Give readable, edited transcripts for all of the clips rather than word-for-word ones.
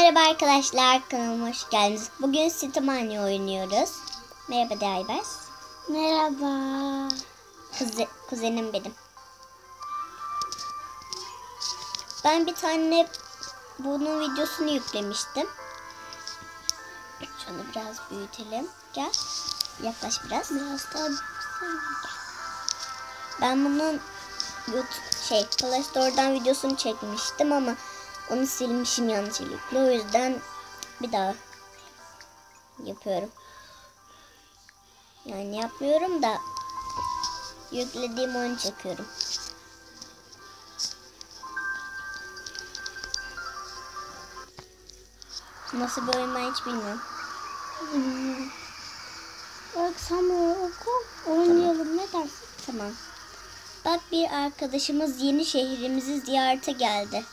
Merhaba arkadaşlar, kanalıma hoş geldiniz. Bugün Sitemani oynuyoruz. Merhaba de Aybers. Merhaba. Kuzenim benim. Ben bir tane bunun videosunu yüklemiştim. Şunu biraz büyütelim. Gel. Yaklaş biraz. Ben bunun Play Store'dan videosunu çekmiştim ama onu silmişim yanlışlıkla. O yüzden bir daha yapıyorum. Yani yapmıyorum da yüklediğim oyunu çekiyorum. Nasıl bir oyun ben hiç bilmiyorum. Bak sen oku. Oynayalım, ne dersin? Tamam. Bak, bir arkadaşımız yeni şehrimizi ziyarete geldi.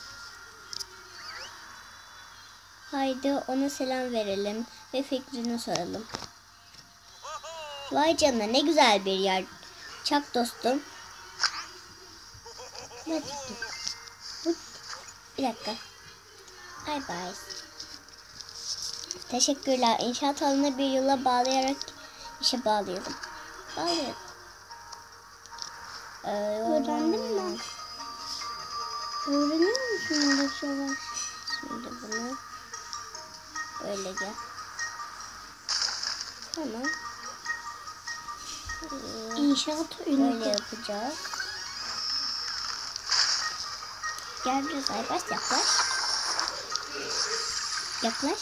Haydi ona selam verelim ve fikrini soralım. Vay canına, ne güzel bir yer. Çak dostum. Bir dakika. Bye bye. Teşekkürler. İnşaat alanını bir yola bağlayarak işe bağlayalım. Bağlayalım. Öğrendin mi? Öğreniyor musun yavaş yavaş? Şimdi bunu böyle gel. Tamam. İnşaat böyle yapacağız. Gel biraz Aybars, yaklaş. Yaklaş.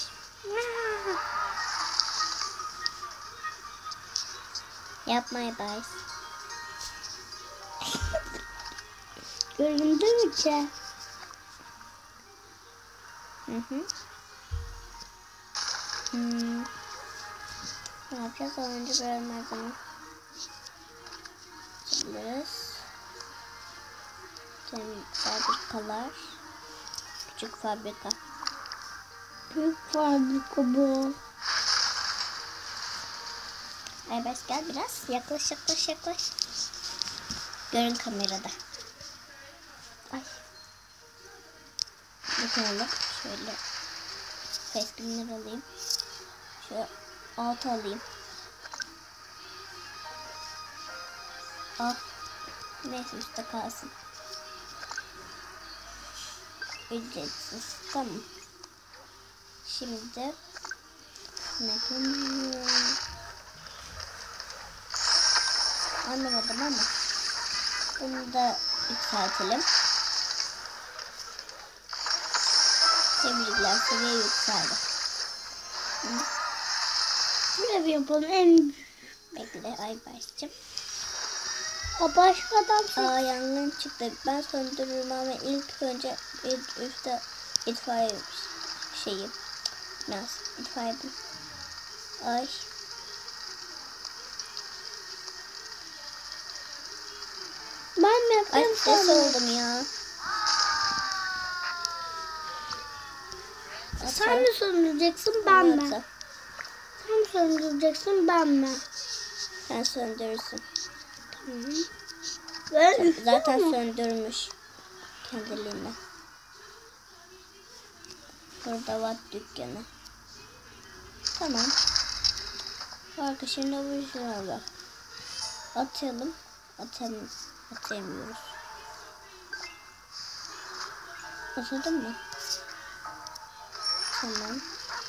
Yapma Aybars. Göründü mü ki? Ne yapacağız? Önce böyle malzeme çizeriz. Fabrikalar. Küçük fabrika. Büyük fabrika bu. Aybars gel biraz. Yaklaş. Görün kamerada. Ay. Bakalım. Şöyle facecam'leri alayım. Şöyle alt alayım. Ah. Neyse, üstte kalsın. Ücretsiz. Tamam. Şimdi ne yapayım? Anlamadım ama bunu da yükseltelim. Tebrikler, seviye yükseldi. Şöyle bir yapalım. En Bekle Aybars'cığım. o başka adam. Yangın çıktı. Ben söndürürüm ama ilk önce itfaiye şeyi. Biraz itfaiye. Ay. Ben mi Ay, yapayım? stres oldum ya. Sen mi söndüreceksin, ben mi? Sen mi söndüreceksin, ben mi? Sen söndürürsün. Tamam. Ben Zaten söndürmüş kendiliğinden. Burada Watt dükkanı. Tamam. Bak şimdi bu şuna bak. Atalım. Atamıyoruz. Atadın mı? Tamam.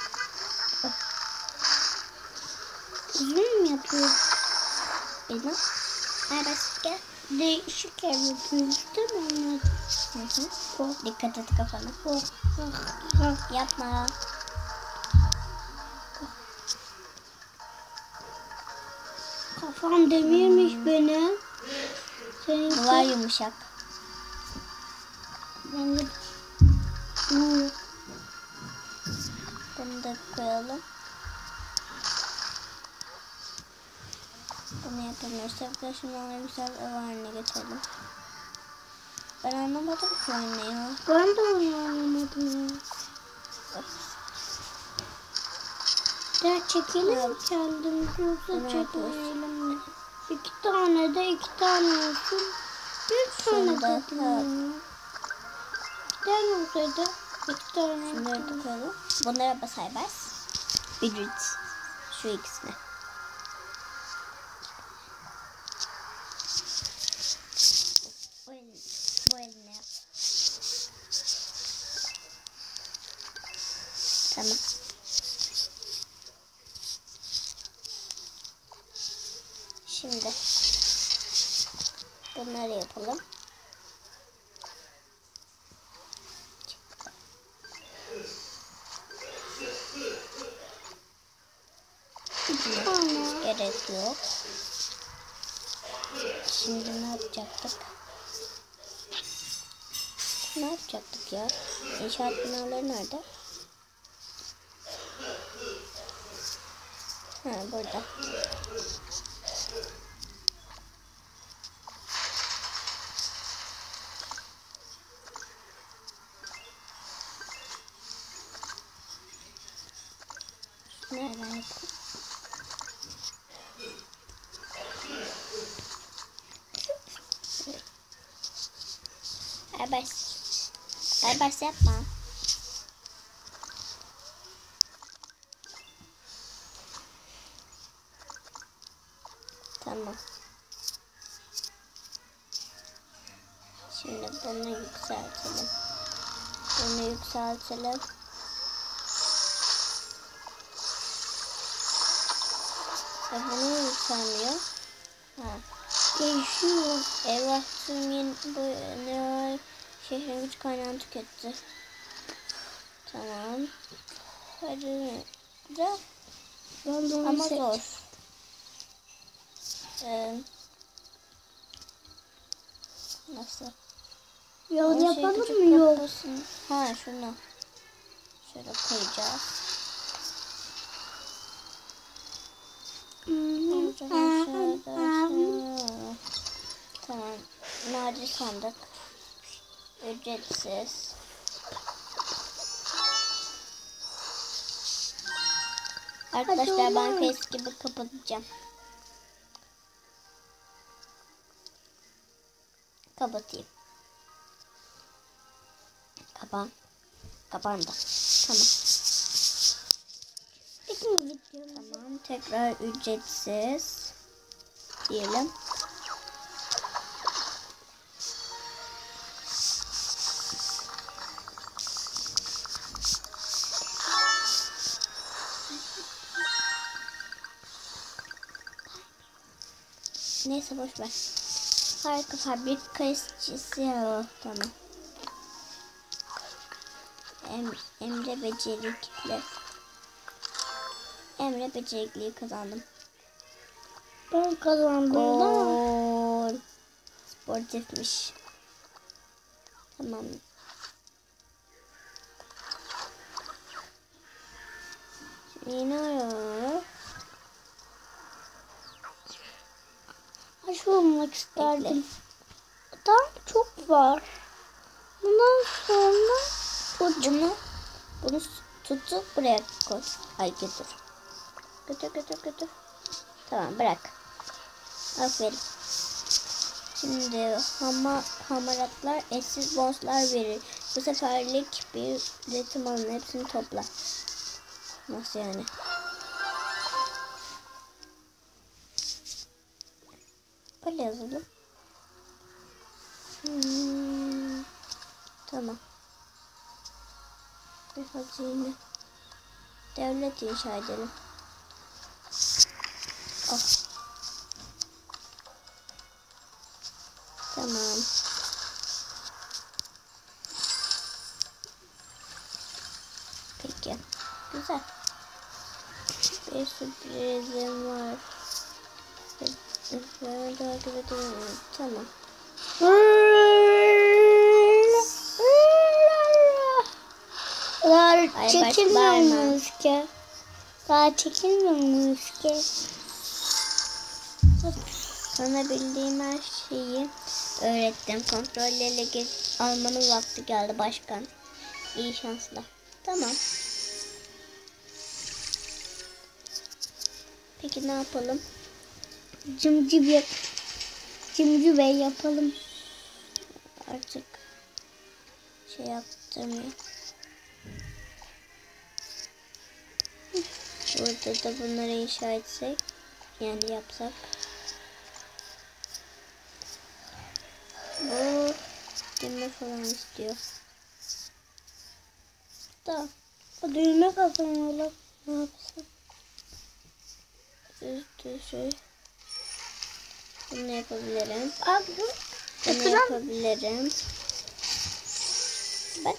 uzun mu yapıyoruz? Bilmem. Aybars gel. Değişik yer yapıyoruz değil mi? Dikkat et kafana. Yapma. Kafam demirmiş benim. Bu var yumuşak. Ben de Bunu da koyalım. Bunu yapamıyorsak da şimdi onu güzel ev haline getirelim. Ben anlamadım ki oyunu ya. Ben de onu anlamadım ya. Ya çekelim kendimizi, yoksa çekmeyelim mi? İki tane olsun. Bir tane de. İki tane olsaydı Şunları da koyalım. Bunlara basar. Ücret. Şu ikisine. Bu eline yap. Tamam. Şimdi bunları yapalım. Gerek yok. Şimdi ne yapacaktık? Ne yapacaktık ya? İnşaat binaları nerede? Ha, burada. Nereden yapalım? Aybars yapma. Tamam. Şimdi bunu yükseltelim. Bunu yükseltelim. Bunu yükselmiyor. Ha. Değişiyor. Eyvah, tüm yeni bu şehrin güç kaynağını tüketti. Tamam. Hadi. Güzel. Ama zor. Nasıl? Yol yapalım mı yol? Ha, şunu. Şöyle koyacağız. Tamam. Nadir sandık. Ücretsiz. Arkadaşlar ben face gibi kapatacağım. Kapatayım. Kapandı. Tamam. Tamam. Tekrar ücretsiz diyelim. Neyse boş ver. Harika fabrika işçisi ya. Tamam. Emre becerikli. Emre becerikliyi kazandım. Ben kazandım. Gol. Sportifmiş. Tamam. Yine arıyor. Aşı olmak isterdim. Daha çok var. Bundan sonra bunu tutup buraya koy. Ay götür. Götür. Tamam, bırak. Aferin. Şimdi hamaratlar eşsiz bonuslar verir. Bu seferlik bir üretim alanı, hepsini topla. Nasıl yani? Böyle yazalım. Tamam. Bir hazine. Devlet inşa edelim. Oh. Tamam. Peki. Güzel. Bir sürprizim var. Tamam. Çekilmiyor muyuz ki? Daha çekilmiyor muyuz ki? Sana bildiğim her şeyi öğrettim. Kontrollerle almanın vakti geldi başkan. İyi şanslar. Tamam. Peki ne yapalım? Cimcibe yapalım. Artık şey yaptırmıyor. Burada da bunları inşa etsek. Yani yapsak. Bu düğme falan istiyor. Da O düğme kazanalım. ne yapsam? Üstü bunu yapabilirim. Abi Bunu yapabilirim. Bak.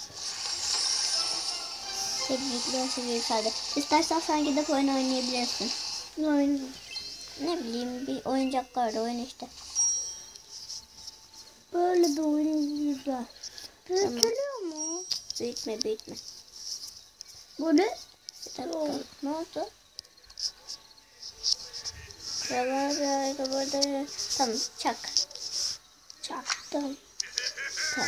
Tebrikler seni yükseldi. İstersen sen gidip oyun oynayabilirsin. oyun. Ne bileyim bir oyuncaklarla oyun işte. Böyle bir oyun güzel. Büyütülüyor mu? Büyütme. Bu ne? Bir dakika. Ne oldu? Buralar burada. Tamam çak. Çaktım. Tamam.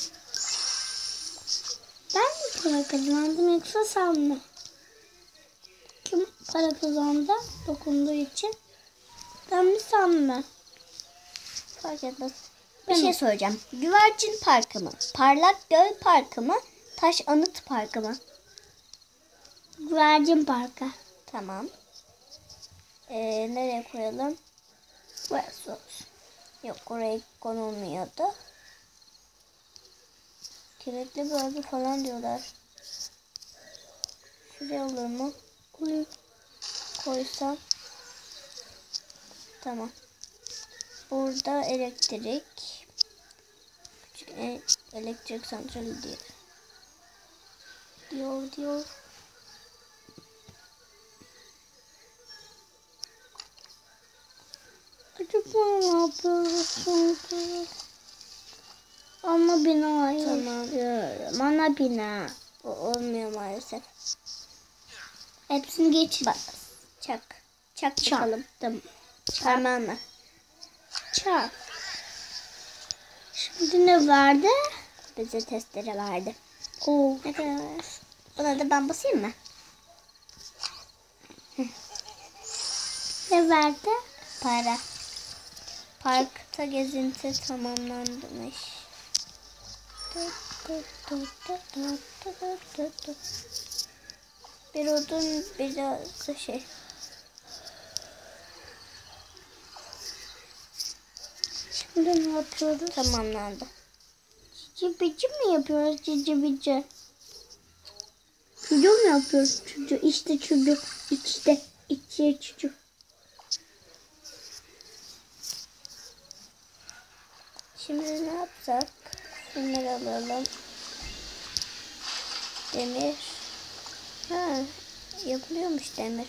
Ben mi para kazandım yoksa sen mi? Kim para kazandı dokunduğu için? Ben mi sen mi? Fark etmez. Bir şey soracağım. Güvercin Parkı mı? Parlak Göl Parkı mı? Taş Anıt Parkı mı? Güvercin Parkı. Tamam. Nereye koyalım? Burası olsun. Yok oraya konulmuyordu. Kilitli bölge falan diyorlar. Şuraya olur mu? Koysam. Tamam. Burada elektrik. Küçük elektrik santrali diyor. Acaba ne yapıyoruz çünkü? Ana bina istiyorum. Ana bina. O olmuyor maalesef. Hepsini geç. Bak. Çak bakalım. Tamam. Parmağınla. Çak. Şimdi ne verdi? Bize testere verdi. Oo. Ne kadar? Buna da ben basayım mı? Ne verdi? Para. Parkta gezinti tamamlanmış. Bir odun biraz da şey. Şimdi ne yapıyoruz? Tamamlandı. Cici bici mi yapıyoruz? Cici bici. Çocuğu mu yapıyoruz? Çocuğu. İşte çocuğu. İçe çocuğu. Şimdi ne yapsak? Bunları alalım. Demir. Ha, yapılıyormuş demir.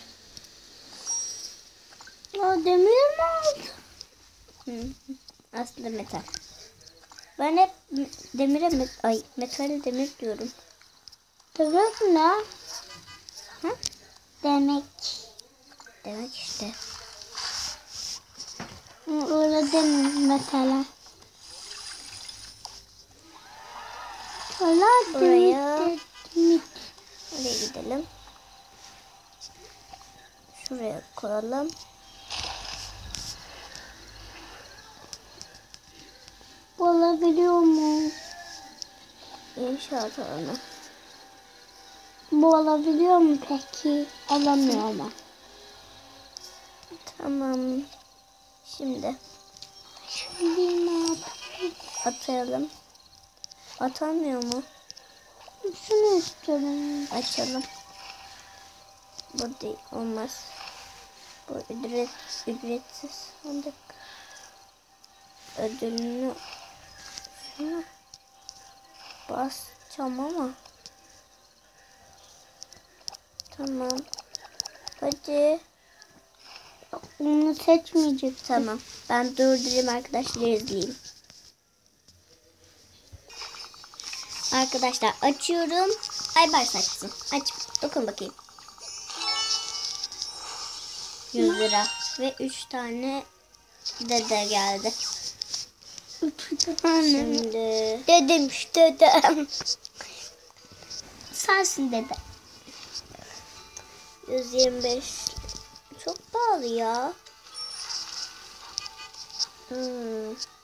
Aa, demir mi oldu? Hı. Aslında metal. Ben hep demire metal demir diyorum. Demek ne? Ha? Demek. Demek işte. Öyle demiyor mesela. Oraya gidelim. Şuraya koyalım. Olabiliyor mu? İnşaat alanı. Bu olabiliyor mu peki? Olamıyor mu? Tamam. Şimdi Ne yapayım? atayalım. Atamıyor mu? Şunu istiyorum. Açalım. Bu değil. Olmaz. Bu ücretsiz sandık. Ödülünü şuna basacağım ama. Tamam. Hadi. Onu seçmeyecek. Tamam. Ben durdurayım arkadaşlar izleyeyim. Arkadaşlar açıyorum. Aybar saçsın. Aç. Dokun bakayım. 100 lira. Ve 3 tane dede geldi. Şimdi Dedemiş dedem. Sensin dede. 125. Çok pahalı ya.